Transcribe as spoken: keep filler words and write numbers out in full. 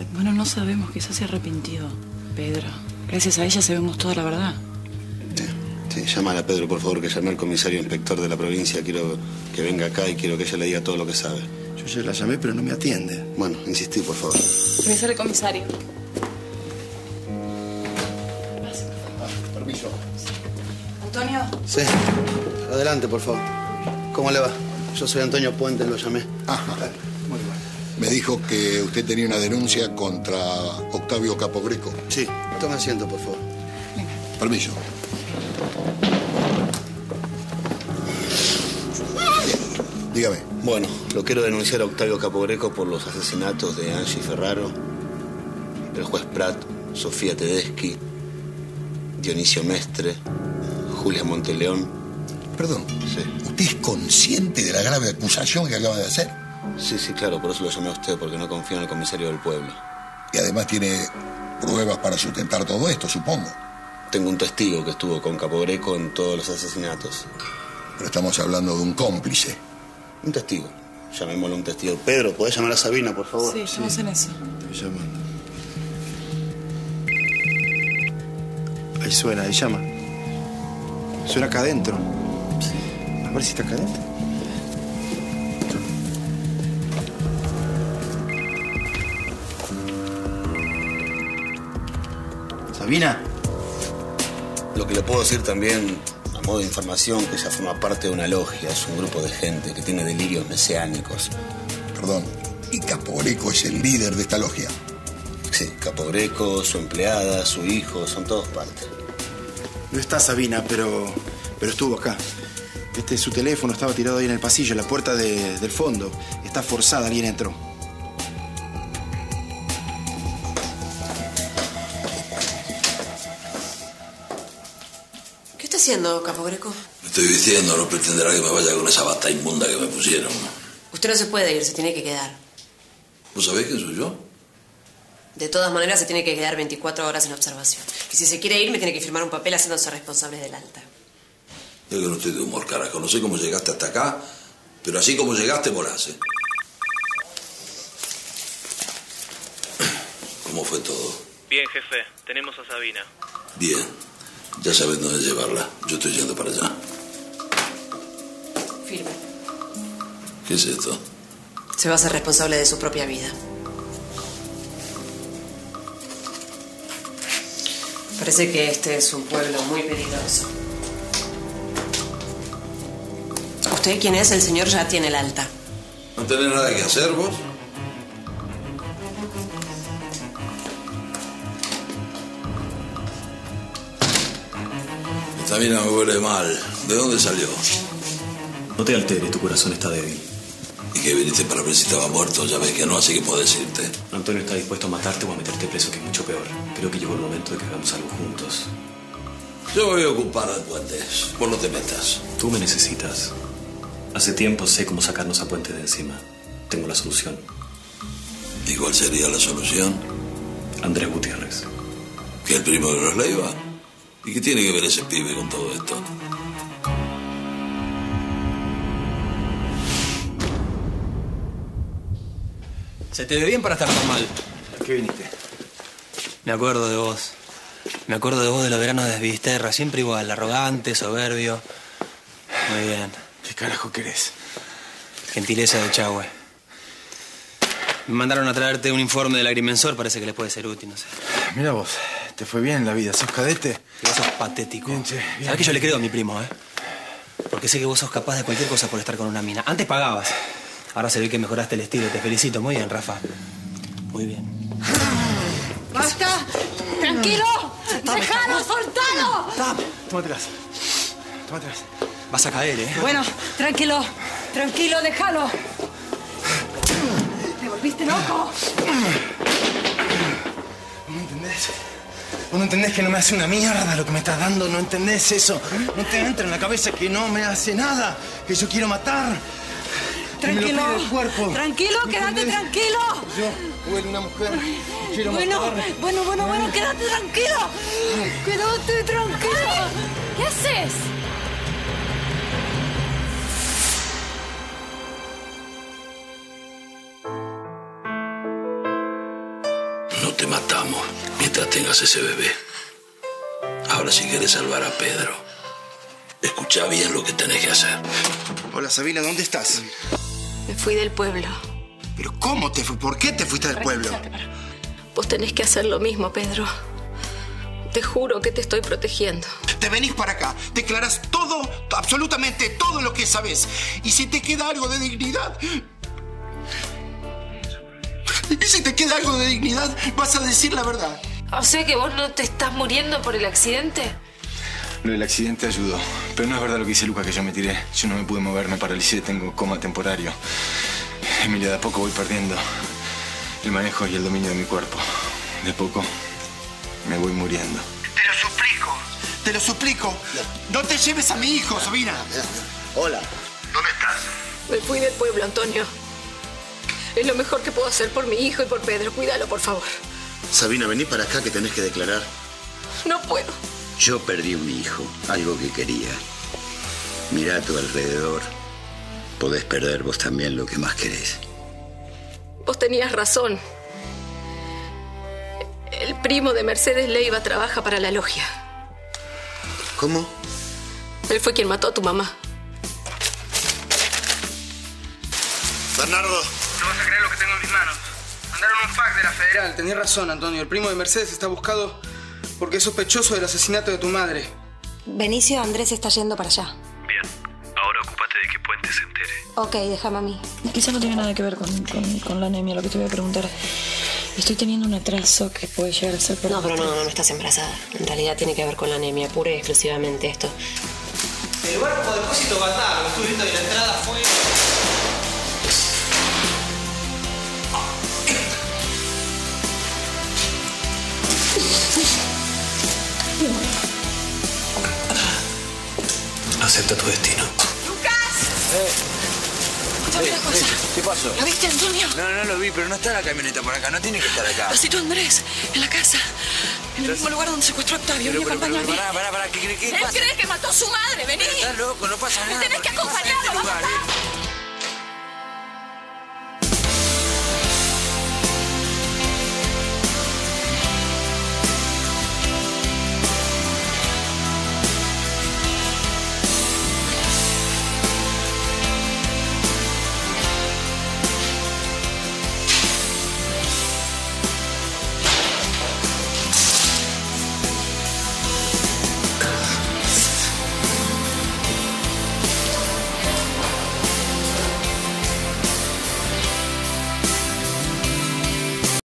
Bueno, no sabemos, quizás se arrepintió. Pedro, gracias a ella sabemos toda la verdad. Sí, sí, llámala a Pedro, por favor, que llame al comisario inspector de la provincia. Quiero que venga acá y quiero que ella le diga todo lo que sabe. Yo ya la llamé, pero no me atiende. Bueno, insistí, por favor. Comisario, comisario. Ah, permiso. ¿Antonio? Sí, adelante, por favor. ¿Cómo le va? Yo soy Antonio Puente, lo llamé. Ajá. Muy bien. Me dijo que usted tenía una denuncia contra Octavio Capogreco. Sí, tome asiento, por favor. Venga. Permiso. Bien, dígame. Bueno, lo quiero denunciar a Octavio Capogreco por los asesinatos de Angie Ferraro, el juez Prat, Sofía Tedeschi, Dionisio Mestre, Julia Monteleón. Perdón. Sí. ¿Usted es consciente de la grave acusación que acaba de hacer? Sí, sí, claro, por eso lo llamé a usted, porque no confío en el comisario del pueblo. Y además tiene pruebas para sustentar todo esto, supongo. Tengo un testigo que estuvo con Capogreco en todos los asesinatos. Pero estamos hablando de un cómplice. Un testigo. Llamémoslo un testigo. Pedro, ¿podés llamar a Sabina, por favor? Sí, estamos sí. en eso. Estoy llamando. Ahí suena, ahí llama. Suena acá adentro. Sí. A ver si está acá adentro. Sabina. Lo que le puedo decir también, a modo de información, que ella forma parte de una logia. Es un grupo de gente que tiene delirios mesiánicos. Perdón, ¿y Capogreco es el líder de esta logia? Sí, Capogreco, su empleada, su hijo, son todos parte. No está Sabina, pero, pero estuvo acá. Este, su teléfono estaba tirado ahí en el pasillo, en la puerta de, del fondo. Está forzada, alguien entró. ¿Qué está haciendo, Capogreco? Me estoy vistiendo, no pretenderá que me vaya con esa bata inmunda que me pusieron. Usted no se puede ir, se tiene que quedar. ¿Vos sabés quién soy yo? De todas maneras, se tiene que quedar veinticuatro horas en observación. Y si se quiere ir, me tiene que firmar un papel haciéndose responsable del alta. Yo que no estoy de humor, carajo. No sé cómo llegaste hasta acá, pero así como llegaste, volás, ¿eh? ¿Cómo fue todo? Bien, jefe. Tenemos a Sabina. Bien. Ya sabes dónde llevarla. Yo estoy yendo para allá. Firme. ¿Qué es esto? Se va a ser responsable de su propia vida. Parece que este es un pueblo muy peligroso. ¿Usted quién es? El señor ya tiene el alta. ¿No tenés nada que hacer, vos? Esta mina me huele mal. ¿De dónde salió? No te alteres, tu corazón está débil. ¿Y que viniste para ver si estaba muerto? Ya ves que no, así que podés irte. Antonio está dispuesto a matarte o a meterte preso, que es mucho peor. Creo que llegó el momento de que hagamos algo juntos. Yo me voy a ocupar del puente. Vos no te metas. Tú me necesitas. Hace tiempo sé cómo sacarnos a Puente de encima. Tengo la solución. ¿Y cuál sería la solución? Andrés Gutiérrez. ¿Que el primo de los Leiva? ¿Y qué tiene que ver ese pibe con todo esto? Se te ve bien para estar normal. ¿A qué viniste? Me acuerdo de vos. Me acuerdo de vos de los veranos de Visterra. Siempre igual, arrogante, soberbio. Muy bien. ¿Qué carajo querés? Gentileza de Chahue. Me mandaron a traerte un informe del agrimensor. Parece que les puede ser útil, no sé. Mira vos, te fue bien la vida. ¿Sos cadete? Que vos sos patético. Bien, che, bien. ¿Sabés que yo le creo a mi primo, eh? Porque sé que vos sos capaz de cualquier cosa por estar con una mina. Antes pagabas. Ahora se ve que mejoraste el estilo. Te felicito. Muy bien, Rafa. Muy bien. ¡Basta! ¡Tranquilo! ¡Déjalo! ¡Soltalo! Tap, tómatelas. Tómatelas. Vas a caer, ¿eh? Bueno, tranquilo. Tranquilo, déjalo. ¿Te volviste loco? ¿No entendés? ¿Vos no entendés que no me hace una mierda lo que me estás dando? ¿No entendés eso? ¿No te entra en la cabeza que no me hace nada? ¿Que yo quiero matar? Tranquilo. Que me lo pide el cuerpo. Tranquilo, ¿No quédate entendés? tranquilo. Yo, huele una mujer. Quiero Bueno, matar. bueno, bueno, bueno, quédate tranquilo. Quédate tranquilo. ¿Qué haces? no te matamos mientras tengas ese bebé. Ahora, si quieres salvar a Pedro, escucha bien lo que tenés que hacer. Hola, Sabina, ¿dónde estás? Me fui del pueblo. ¿Pero cómo te fui? ¿Por qué te fuiste del pueblo? Vos tenés que hacer lo mismo, Pedro. Te juro que te estoy protegiendo. Te venís para acá, declarás todo, absolutamente todo lo que sabés. Y si te queda algo de dignidad... Y si te queda algo de dignidad, vas a decir la verdad. O sea que vos no te estás muriendo por el accidente. Lo del accidente ayudó. Pero no es verdad lo que dice Luca, que yo me tiré. Yo no me pude mover, me paralicé, tengo coma temporario. Emilia, de a poco voy perdiendo el manejo y el dominio de mi cuerpo. De a poco me voy muriendo. Te lo suplico, te lo suplico. No te lleves a mi hijo, Sabina. Hola. ¿Dónde estás? Me fui del pueblo, Antonio. Es lo mejor que puedo hacer por mi hijo y por Pedro. Cuídalo, por favor. Sabina, vení para acá que tenés que declarar. No puedo. Yo perdí un hijo, algo que quería. Mirá a tu alrededor. Podés perder vos también lo que más querés. Vos tenías razón. El primo de Mercedes Leiva trabaja para la logia. ¿Cómo? Él fue quien mató a tu mamá. Bernardo. No vas a creer lo que tengo en mis manos. Mandaron un fax de la Federal. Tenías razón, Antonio. El primo de Mercedes está buscado porque es sospechoso del asesinato de tu madre. Benicio, Andrés está yendo para allá. Bien. Ahora ocúpate de que Puente se entere. Ok, déjame a mí. Quizá no tiene nada que ver con, con, con la anemia, lo que te voy a preguntar. Estoy teniendo un atraso que puede llegar a ser por... No, pero no, no, no estás embarazada. En realidad tiene que ver con la anemia, pura y exclusivamente esto. El lugar como depósito Bandar, lo estuve viendo y la entrada fue... Acepta tu destino. ¡Lucas! Eh. Escuchame una cosa. ¿Qué pasó? ¿Lo viste, Antonio? No, no lo vi, pero no está la camioneta por acá. No tiene que estar acá. Lo citó Andrés, en la casa. En el mismo lugar donde secuestró a Octavio. Vení, acompáñame. Pará, pará, pará. ¿Qué, qué, qué Él pasa? cree que mató a su madre. Vení. Estás loco, no pasa nada. Tenés que acompañarlo. Vamos a Vamos.